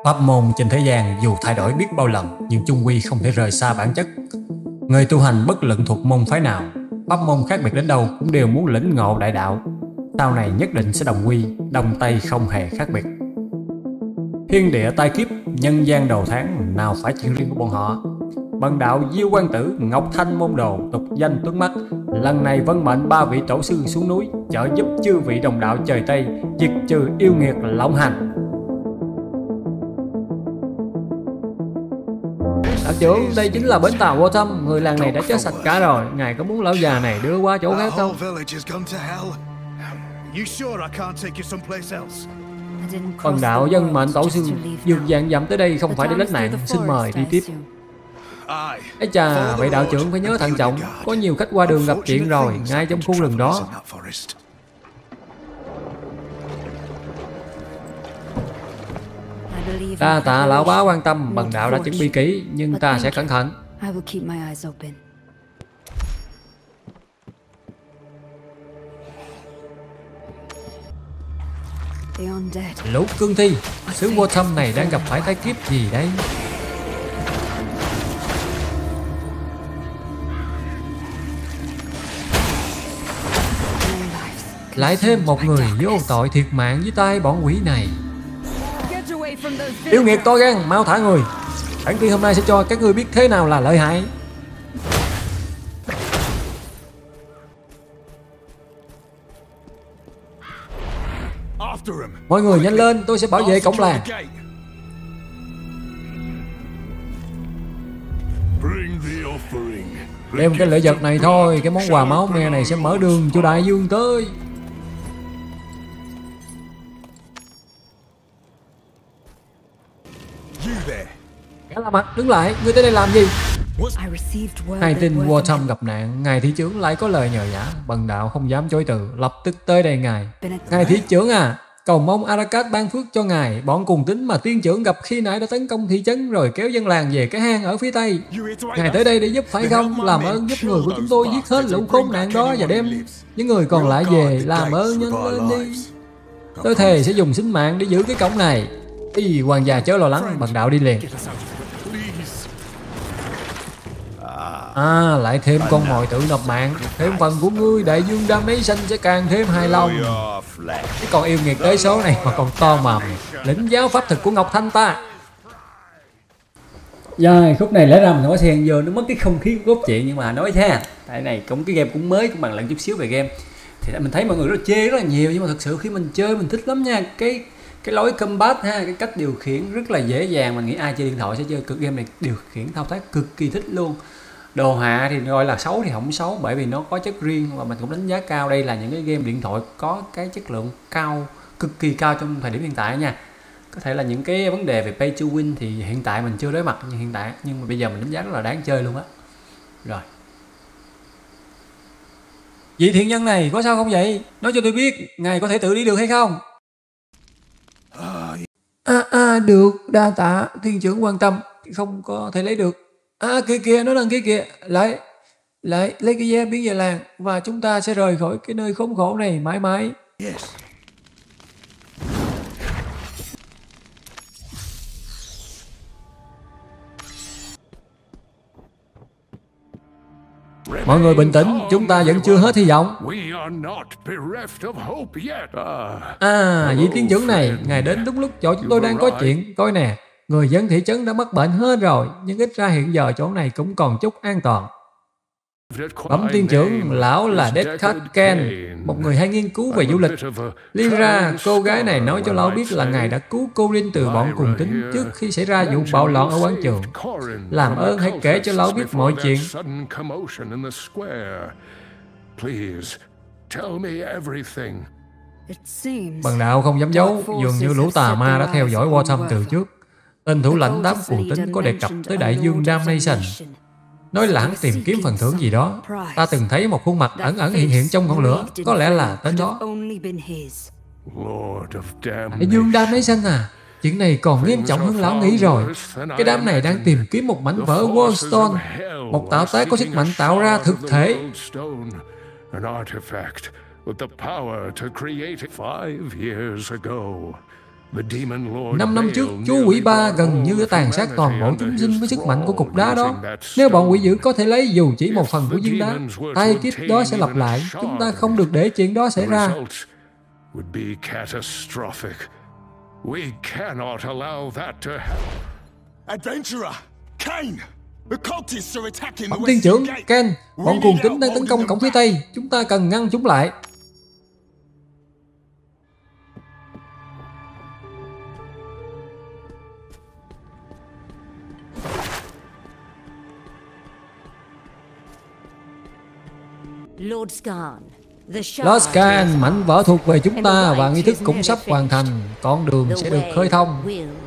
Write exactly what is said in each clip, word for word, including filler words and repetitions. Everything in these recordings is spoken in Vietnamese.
Pháp môn trên thế gian dù thay đổi biết bao lần nhưng chung quy không thể rời xa bản chất. Người tu hành bất luận thuộc môn phái nào, pháp môn khác biệt đến đâu cũng đều muốn lĩnh ngộ đại đạo. Sau này nhất định sẽ đồng quy, đông tây không hề khác biệt. Thiên địa tai kiếp, nhân gian đầu tháng, nào phải chuyện riêng của bọn họ. Bần đạo Diêu Quan Tử, Ngọc Thanh môn đồ, tục danh Tuấn Mắt, lần này vân mệnh ba vị tổ sư xuống núi trợ giúp chư vị đồng đạo trời Tây diệt trừ yêu nghiệt lộng hành. Đạo trưởng, đây chính là bến tàu Vô Thâm, người làng này đã chết sạch cả rồi. Ngài có muốn lão già này đưa qua chỗ khác không? Bần đạo dân mệnh tổ sư vượt vạn dặm tới đây không phải để lánh nạn, xin mời đi tiếp. Ấy chà, vậy đạo trưởng phải nhớ thận trọng, có nhiều khách qua đường gặp chuyện rồi, ngay trong khu rừng đó. Ta tạ lão bá quan tâm, bần đạo đã chuẩn bị kỹ, nhưng ta sẽ cẩn thận. Lũ cương thi, xứ Vô Thâm này đang gặp phải tai kiếp gì đây? Lại thêm một người vô tội thiệt mạng với tay bọn quỷ này. Yêu nghiệt to gan, mau thả người. Bản tiên hôm nay sẽ cho các ngươi biết thế nào là lợi hại. Mọi người nhanh lên, tôi sẽ bảo vệ cổng làng. Đem cái lễ vật này thôi, cái món quà máu me này sẽ mở đường cho đại dương tới. Cả la mặt, đứng lại, ngươi tới đây làm gì? Hai tin Vô Thâm gặp nạn, ngài thị trưởng lại có lời nhờ vả. Bần đạo không dám chối từ, lập tức tới đây ngài. Ngài thị trưởng à, cầu mong Arakat ban phước cho ngài. Bọn cùng tính mà tiên trưởng gặp khi nãy đã tấn công thị trấn rồi kéo dân làng về cái hang ở phía tây. Ngài tới đây để giúp phải không? Làm ơn giúp người của chúng tôi giết hết lũ khốn nạn đó và đem những người còn lại về. Làm ơn nhanh lên đi. Tôi thề sẽ dùng sinh mạng để giữ cái cổng này. Ý, hoàng gia chớ lo lắng, bần đạo đi liền. À, lại thêm con mồi tự nộp mạng. Thêm phần của ngươi, đại dương đam nấy xanh sẽ càng thêm hài lòng. Cái con yêu nghiệt tới số này mà còn to mầm, lĩnh giáo pháp thực của Ngọc Thanh ta. Rồi, khúc này lẽ ra mình nói xen vô, nó mất cái không khí của cốt truyện. Nhưng mà nói thế, tại này cũng cái game cũng mới, cũng bằng lận chút xíu về game. Thì mình thấy mọi người rất là chê rất là nhiều. Nhưng mà thật sự khi mình chơi mình thích lắm nha. Cái cái lối combat ha, cái cách điều khiển rất là dễ dàng. Mình nghĩ ai chơi điện thoại sẽ chơi cực game này, điều khiển thao tác cực kỳ thích luôn. Đồ họa thì gọi là xấu thì không xấu, bởi vì nó có chất riêng và mình cũng đánh giá cao. Đây là những cái game điện thoại có cái chất lượng cao, cực kỳ cao trong thời điểm hiện tại nha. Có thể là những cái vấn đề về pay to win thì hiện tại mình chưa đối mặt như hiện tại, nhưng mà bây giờ mình đánh giá rất là đáng chơi luôn á. Rồi, vị thiện nhân này có sao không vậy? Nói cho tôi biết, ngài có thể tự đi được hay không? À, à được, đa tạ thiên trưởng quan tâm, không có thể lấy được. À kia kìa, nó đang kia kìa, lại lại lấy cái ve biến về làng và chúng ta sẽ rời khỏi cái nơi khốn khổ này mãi mãi. Yes. Mọi người bình tĩnh, chúng ta vẫn chưa hết hy vọng. À, vị tiên trưởng này, ngài đến đúng lúc chỗ chúng tôi đang có chuyện. Coi nè, người dân thị trấn đã mắc bệnh hết rồi, nhưng ít ra hiện giờ chỗ này cũng còn chút an toàn. Bẩm tiên trưởng, lão là Deadcat Ken, một người hay nghiên cứu về du lịch. Lyra, cô gái này nói cho lão biết là ngài đã cứu Corin từ bọn cùng tính trước khi xảy ra vụ bạo loạn ở quảng trường. Làm ơn hãy kể cho lão biết mọi chuyện. Bần đạo không dám giấu, dường như lũ tà ma đã theo dõi Vô Thâm từ trước. Tên thủ lãnh đám cuồng tín có đề cập tới đại dương Damnation, nói là hắn tìm kiếm phần thưởng gì đó. Ta từng thấy một khuôn mặt ẩn ẩn hiện hiện trong ngọn lửa, có lẽ là tên đó. Đại dương Damnation à? Chuyện này còn nghiêm trọng hơn lão nghĩ rồi. Cái đám này đang tìm kiếm một mảnh vỡ Wallstone, một tạo tác có sức mạnh tạo ra thực thể. Năm năm trước, chú quỷ ba gần như đã tàn sát toàn bộ chúng sinh với sức mạnh của cục đá đó. Nếu bọn quỷ dữ có thể lấy dù chỉ một phần của viên đá, tai kiếp đó sẽ lặp lại. Chúng ta không được để chuyện đó xảy ra. Bẩm tiên trưởng, Ken, bọn cuồng tín đang tấn công cổng phía Tây. Chúng ta cần ngăn chúng lại. Lord Scan, mảnh vỡ thuộc về chúng ta và nghi thức cũng sắp hoàn thành. Con đường sẽ được khơi thông.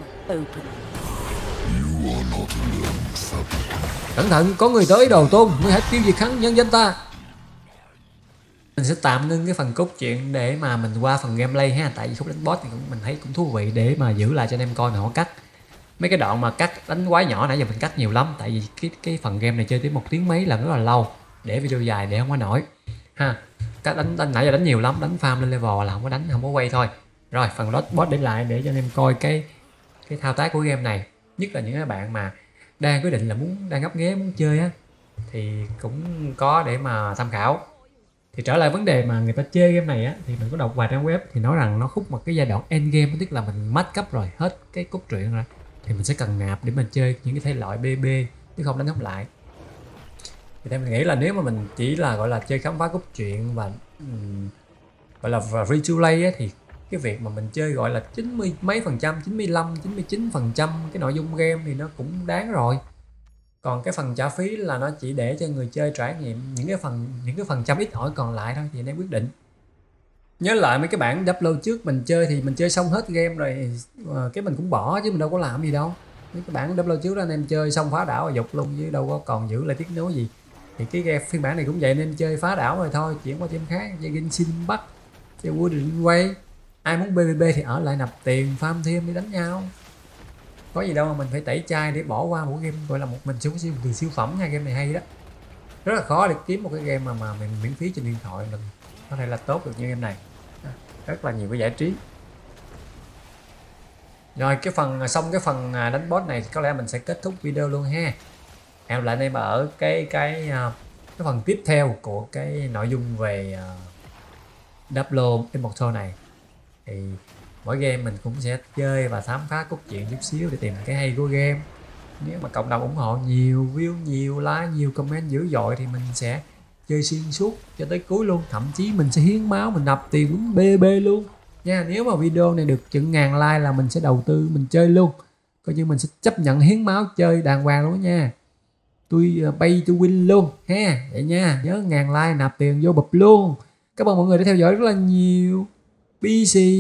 Cẩn thận, có người tới Đồ Tôn. Ngươi hãy tiêu diệt hắn, nhân danh ta. Mình sẽ tạm ngưng cái phần cốt truyện để mà mình qua phần gameplay ha. Tại vì khúc đánh boss thì cũng, mình thấy cũng thú vị để mà giữ lại cho anh em coi họ cắt. Mấy cái đoạn mà cắt đánh quái nhỏ nãy giờ mình cắt nhiều lắm. Tại vì cái cái phần game này chơi tới một tiếng mấy lần rất là lâu. Để video dài để không có nổi ha. Các đánh, đánh nãy giờ đánh nhiều lắm, đánh farm lên level là không có đánh, không có quay thôi. Rồi phần boss để lại để cho anh em coi cái cái thao tác của game này, nhất là những cái bạn mà đang quyết định là muốn đang ngấp nghé muốn chơi á thì cũng có để mà tham khảo. Thì trở lại vấn đề mà người ta chơi game này á, thì mình có đọc vài trang web thì nói rằng nó khúc một cái giai đoạn end game, tức là mình max cấp rồi, hết cái cốt truyện rồi thì mình sẽ cần nạp để mình chơi những cái thể loại bê bê chứ không đánh không lại. Thì theo mình nghĩ là nếu mà mình chỉ là gọi là chơi khám phá cốt truyện và um, gọi là free to play á, thì cái việc mà mình chơi gọi là chín mươi mấy phần trăm, chín mươi lăm, chín mươi chín phần trăm cái nội dung game thì nó cũng đáng rồi. Còn cái phần trả phí là nó chỉ để cho người chơi trải nghiệm những cái phần những cái phần trăm ít ỏi còn lại thôi, thì anh em quyết định. Nhớ lại mấy cái bản upload trước mình chơi thì mình chơi xong hết game rồi cái mình cũng bỏ chứ mình đâu có làm gì đâu. Mấy cái bản upload trước đó anh em chơi xong phá đảo và dục luôn chứ đâu có còn giữ lại tiếc nối gì. Thì cái game phiên bản này cũng vậy, nên chơi phá đảo rồi thôi, chuyển qua game khác, chơi Genshin Impact, chơi Wooden Way. Ai muốn pê vê pê thì ở lại nạp tiền farm thêm đi đánh nhau. Có gì đâu mà mình phải tẩy chai để bỏ qua một game gọi là một mình siêu siêu từ siêu phẩm nha. Game này hay đó, rất là khó để kiếm một cái game mà mà mình miễn phí trên điện thoại mình có thể là tốt được như game này. Rất là nhiều cái giải trí. Rồi cái phần xong cái phần đánh boss này thì có lẽ mình sẽ kết thúc video luôn ha. Hẹn lại anh em ở cái cái cái phần tiếp theo của cái nội dung về uh, Diablo Immortal này. Thì mỗi game mình cũng sẽ chơi và khám phá cốt truyện chút xíu để tìm cái hay của game. Nếu mà cộng đồng ủng hộ nhiều, view nhiều, like nhiều, comment dữ dội thì mình sẽ chơi xuyên suốt cho tới cuối luôn. Thậm chí mình sẽ hiến máu, mình nạp tiền quýnh bê bê luôn nha. Nếu mà video này được chừng ngàn like là mình sẽ đầu tư mình chơi luôn, coi như mình sẽ chấp nhận hiến máu chơi đàng hoàng luôn nha. Tôi pay to win luôn ha, vậy nha. Nhớ ngàn like nạp tiền vô bụp luôn. Cảm ơn mọi người đã theo dõi rất là nhiều. bê xê.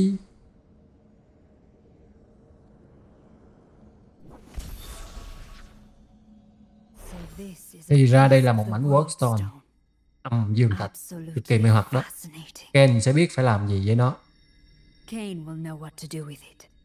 Thì ra đây là một mảnh Workstone âm dương thạch cực kỳ mê hoặc đó. Ken sẽ biết phải làm gì với nó.